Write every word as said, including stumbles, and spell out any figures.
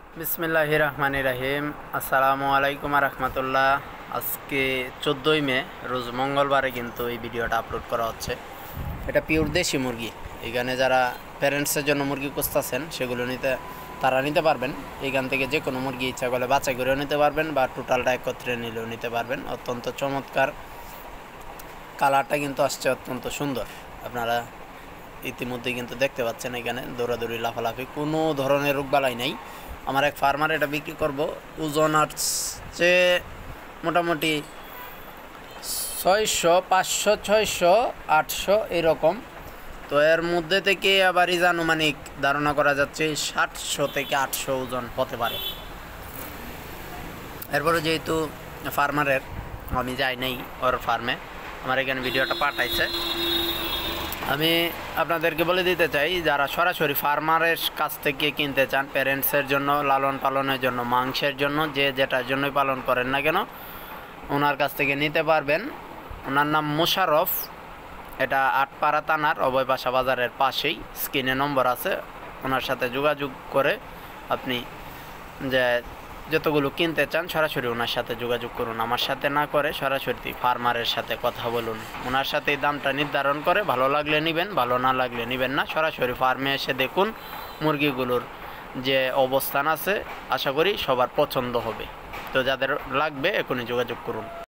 বিসমিল্লাহির রহমানির রহিম। আসসালামু আলাইকুম রহমতুল্লাহ। আজকে চোদ্দোই মে রোজ মঙ্গলবারে কিন্তু এই ভিডিওটা আপলোড করা হচ্ছে। এটা পিওর দেশি মুরগি। এখানে যারা প্যারেন্টসের জন্য মুরগি খুঁজতেছেন সেগুলো নিতে তারা নিতে পারবেন। এখান থেকে যে কোনো মুরগি ইচ্ছা করলে বাছাই করেও নিতে পারবেন বা টোটালটা একত্রে নিলেও নিতে পারবেন। অত্যন্ত চমৎকার, কালারটা কিন্তু আসছে অত্যন্ত সুন্দর। আপনারা ইতিমধ্যে কিন্তু দেখতে পাচ্ছেন এখানে দৌড়াদৌড়ি লাফালাফি, কোনো ধরনের রোগবালাই নাই। আমার এক ফার্মার এটা বিক্রি করব। ওজন আসছে মোটামুটি ছয়শো পাঁচশো ছয়শো আটশো এরকম। তো এর মধ্যে থেকে আবার ইজ আনুমানিক ধারণা করা যাচ্ছে সাতশো থেকে আটশো ওজন হতে পারে। এরপরে যেহেতু ফার্মারের আমি যাই নাই ওর ফার্মে, আমার এখানে ভিডিওটা পাঠাইছে। আমি আপনাদেরকে বলে দিতে চাই, যারা সরাসরি ফার্মারের কাছ থেকে কিনতে চান প্যারেন্টসের জন্য, লালন পালনের জন্য, মাংসের জন্য, যে যেটার জন্যই পালন করেন না কেন ওনার কাছ থেকে নিতে পারবেন। ওনার নাম মোশাররফ। এটা আটপাড়া থানার অভয়পাশা বাজারের পাশেই, স্ক্রিনে নম্বর আছে। ওনার সাথে যোগাযোগ করে আপনি যে যতগুলো কিনতে চান সরাসরি ওনার সাথে যোগাযোগ করুন। আমার সাথে না করে সরাসরি ফার্মারের সাথে কথা বলুন। ওনার সাথে দামটা নির্ধারণ করে ভালো লাগলে নেবেন, ভালো না লাগলে নেবেন না। সরাসরি ফার্মে এসে দেখুন মুরগিগুলোর যে অবস্থান আছে, আশা করি সবার পছন্দ হবে। তো যাদের লাগবে এখনই যোগাযোগ করুন।